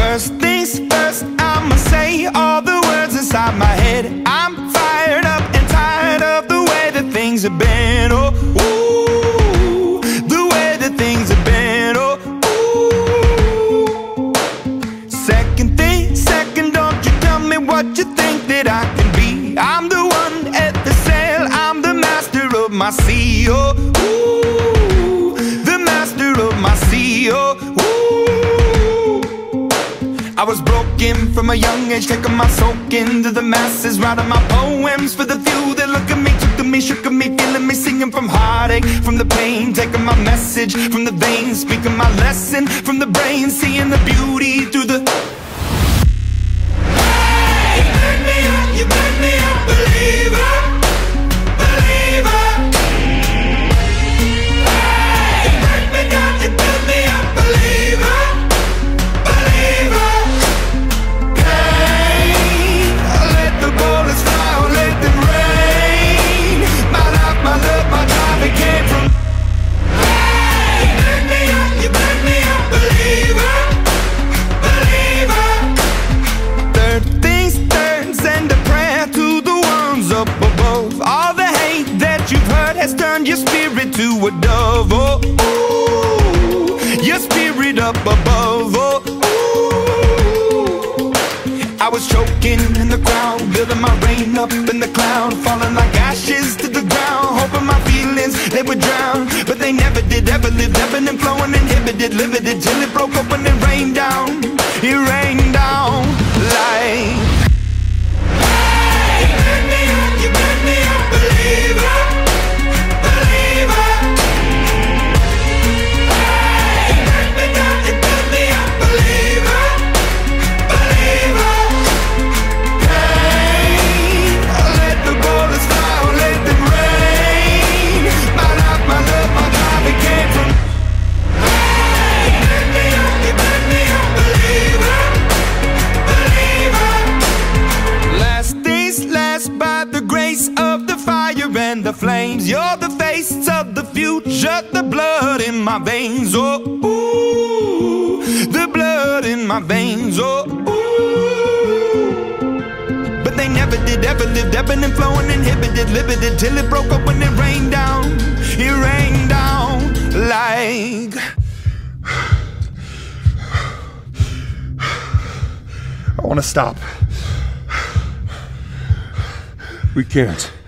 First things first, I'ma say all the words inside my head. I'm fired up and tired of the way that things have been. Oh, ooh, the way that things have been. Oh, ooh. Second thing, second, don't you tell me what you think that I can be. I'm the one at the sail, I'm the master of my sea. Oh, ooh, the master of my sea. Oh, ooh. I was broken from a young age, taking my soak into the masses, writing my poems for the few that look at me, took to me, shook at me, feeling me, singing from heartache, from the pain, taking my message from the veins, speaking my lesson from the brain, seeing the beauty through the... Hey, you burn me up, you burn me up, believer, believer. Hey, you burn me down, you build me up, believer. Has turned your spirit to a dove. Oh, ooh, your spirit up above. Oh, ooh. I was choking in the crowd, building my rain up in the cloud, falling like ashes to the ground, hoping my feelings, they would drown. But they never did, ever lived, ebbing and flowing, inhibited, limited, till it broke open and rained down. It rained down like... Hey, you burn me up, you burn me up, believer. And the flames, you're the face of the future, the blood in my veins. Oh, ooh, the blood in my veins. Oh, ooh. But they never did, ever lived, ebbing and flowing, inhibited, limited, till it broke open and rained down. It rained down like... I want to stop. We can't.